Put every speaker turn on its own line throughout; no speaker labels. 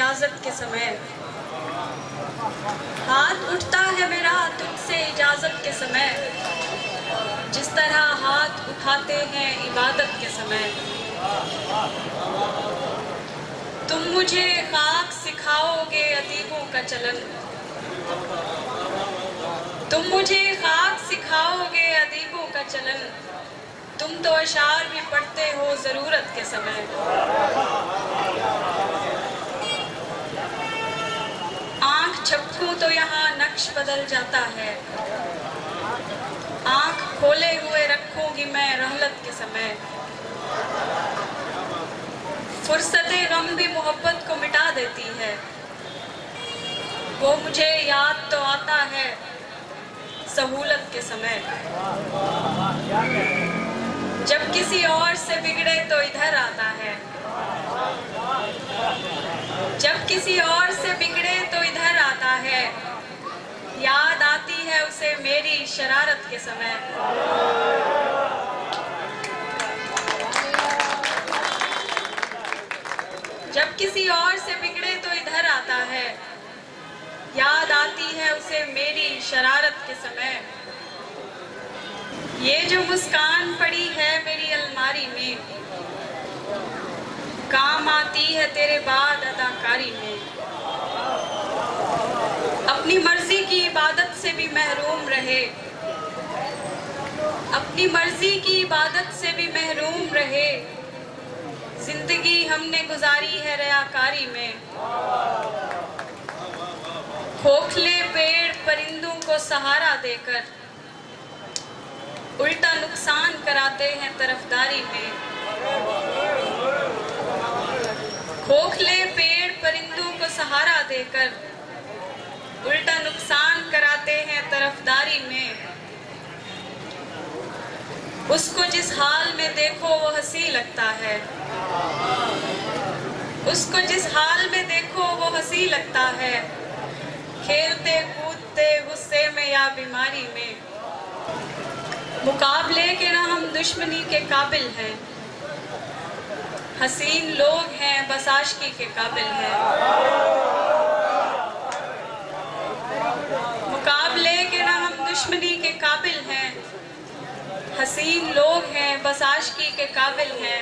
इजाजत के समय, हाथ उठता है मेरा तुझसे इजाजत के समय, जिस तरह हाथ उठाते हैं इबादत के समय। तुम मुझे खाक सिखाओगे अदीबों का चलन, तुम मुझे खाक सिखाओगे अदीबों का चलन, तुम तो अशार भी पढ़ते हो जरूरत के समय। आंख झपकूं तो यहाँ नक्श बदल जाता है, आंख खोले हुए रखूंगी मैं रहलत के समय। फुर्सते गम भी मोहब्बत को मिटा देती है, वो मुझे याद तो आता है सहूलत के समय। जब किसी और से बिगड़े तो इधर आता है, जब किसी और से बिगड़े तो इधर आता है, याद आती है उसे मेरी शरारत के समय। जब किसी और से बिगड़े तो इधर आता है, याद आती है उसे मेरी शरारत के समय। ये जो मुस्कान पड़ी है मेरी अलमारी में, काम आती है तेरे बाद अदाकारी में। अपनी मर्जी की इबादत से भी महरूम रहे, अपनी मर्जी की इबादत से भी महरूम रहे, जिंदगी हमने गुजारी है रयाकारी में। खोखले पेड़ परिंदों को सहारा देकर उल्टा नुकसान कराते हैं तरफदारी में। खोखले पेड़ परिंदों को सहारा देकर उल्टा नुकसान कराते हैं तरफदारी में। उसको जिस हाल में देखो वो हंसी लगता है, उसको जिस हाल में देखो वो हंसी लगता है, खेलते कूदते गुस्से में या बीमारी में। मुकाबले के ना हम दुश्मनी के काबिल हैं, हसीन लोग हैं बस आशिकी के काबिल हैं। मुकाबले के ना हम दुश्मनी के काबिल हैं, हसीन लोग हैं बस आशिकी के काबिल हैं।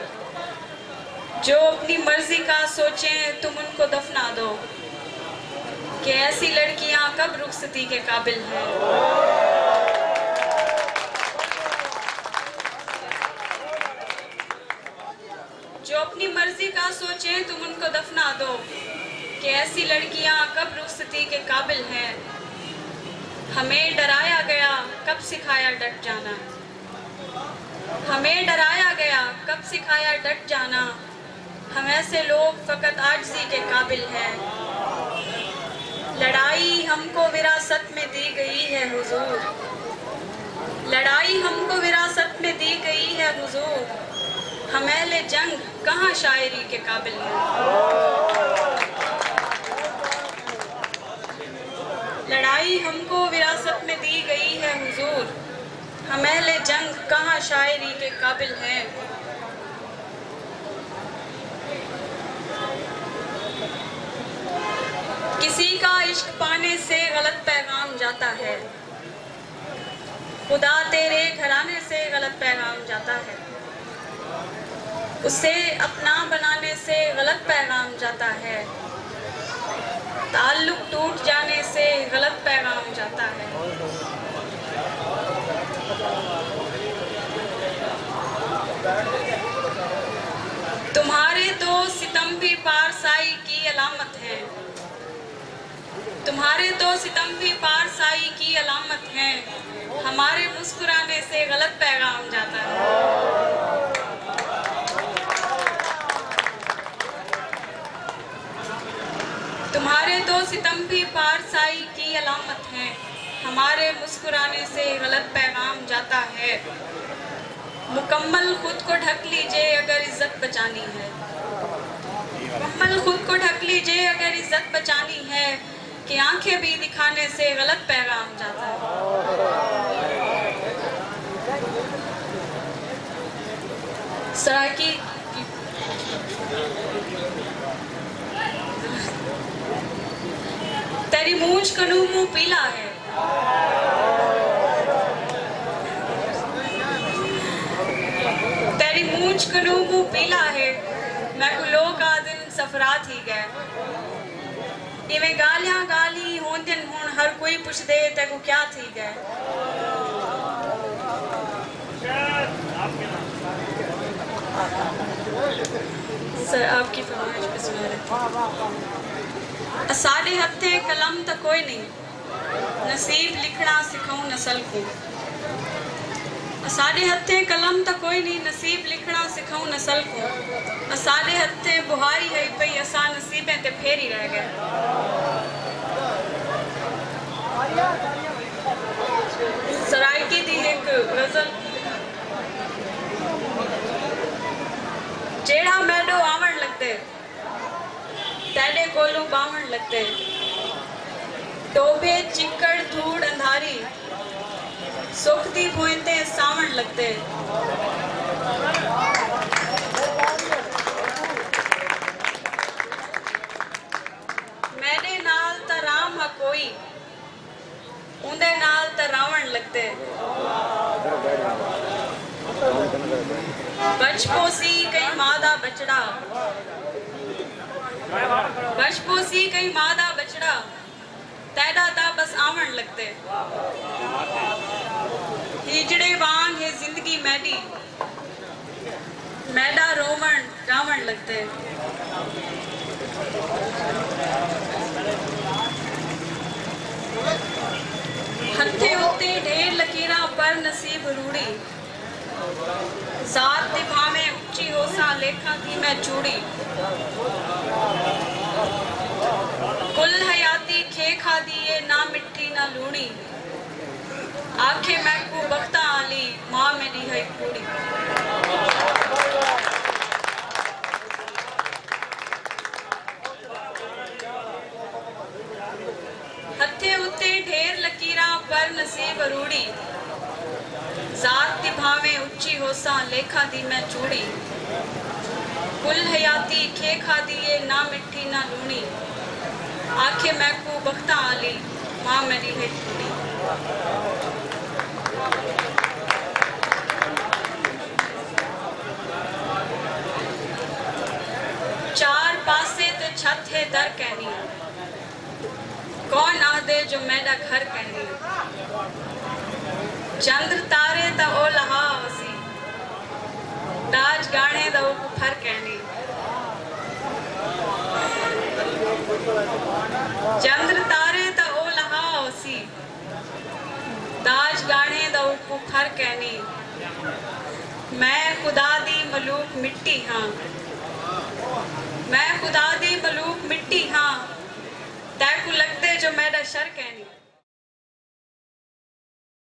जो अपनी मर्जी का सोचें तुम उनको दफना दो, कि ऐसी लड़कियां कब रुखसती के काबिल हैं। जो अपनी मर्जी का सोचे तुम उनको दफना दो, कि ऐसी लड़कियां कब रुखसती के काबिल हैं। हमें डराया गया कब सिखाया डट जाना, हमें डराया गया कब सिखाया डट जाना, हम ऐसे लोग फकत आजिज़ी के काबिल हैं। लड़ाई हमको विरासत में दी गई है हुजूर, लड़ाई हमको विरासत में दी गई है हुजूर, हम अहले जंग कहाँ शायरी के काबिल हैं। लड़ाई हमको विरासत में दी गई है हुजूर, हम अहले जंग कहाँ शायरी के काबिल हैं। किसी का इश्क पाने से गलत पैगाम जाता है, खुदा तेरे घराने से गलत पैगाम जाता है। उसे अपना बनाने से गलत पैगाम जाता है, ताल्लुक टूट जाने से गलत पैगाम जाता है। तुम्हारे तो सितम भी पारसाई की अलामत है, तुम्हारे तो सितम भी पारसाई की अलामत है, हमारे मुस्कुराने से गलत पैगाम जाता है। तुम्हारे तो सितम भी पारसाई की अलामत है, हमारे मुस्कुराने से गलत पैगाम जाता है। मुकम्मल खुद को ढक लीजिए अगर इज्जत बचानी है, मुकम्मल खुद को ढक लीजिए अगर इज्जत बचानी है, कि आंखें भी दिखाने से गलत पैगाम जाता है। सराकी तेरी मूंछ कनू मुंह पीला है, तेरी मूंछ कनू मुंह पीला है, मैं को लोग आदिन सफरा थी गए। इवें गालियां गाली होंदिन हुण हर कोई पुछ दे ते को क्या थी गए। सर आपकी फरमाइश पे सुना रहे। साढ़े हथे कलम तो कोई नहीं, नसीब लिखना सिखाऊं नस्ल को। साढ़े हथे कलम तो कोई नहीं, नसीब लिखना सिखाऊं नस्ल को। साढ़े हथे बुहारी है पई, असा नसीबें ते फेरी रह गए। सरायकी दी एक गजल, जेड़ा मैडो आवण लगते तेरे कोलू बावण लगते, टोबे चिक्कड़ धूड़ अंधारी सुख दी भोंते सावण लगते। मेरे नाल ता राम हा कोई, उंदे नाल ता रावण लगते। बचपोसी कई मादा बचड़ा, बचपोसी कई मादा बचड़ा, तेरा ता बस आवण लगते। हिजड़े वांग है जिंदगी मैडी, मैडा रोवण रावण लगते। हथे उत्ते ढेर लकीरा पर नसीब रूड़ी, जात दी भावें उच्ची हो सा लेखा थी मैं चूड़ी। कुल हयाती खे खा दिए ना मिट्टी ना लूणी, आखे मैं को बख्ता आली माँ मेरी है कूड़ी। हथे उत्ते ढेर लकीरा पर नसीब रूड़ी, जात दी भावें उच्ची हो सा लेखा दी मैं चूड़ी। कुल हयाती खे खा दिए ना मिट्टी ना लूणी, आखे मैं को बख्ता आली माँ मेरी है कूड़ी। चार पासे ते छत है दर कहनी, कौन आदे जो मेरा घर कहनी। चंद्र तारे दा ओ लहा वसी, ताज गाने दा ओ फर कहनी। चंद्र तारे दा ओ लहा वसी, ताज गाने दा ओ फर कहनी। मैं खुदा दी मलूक मिट्टी हाँ,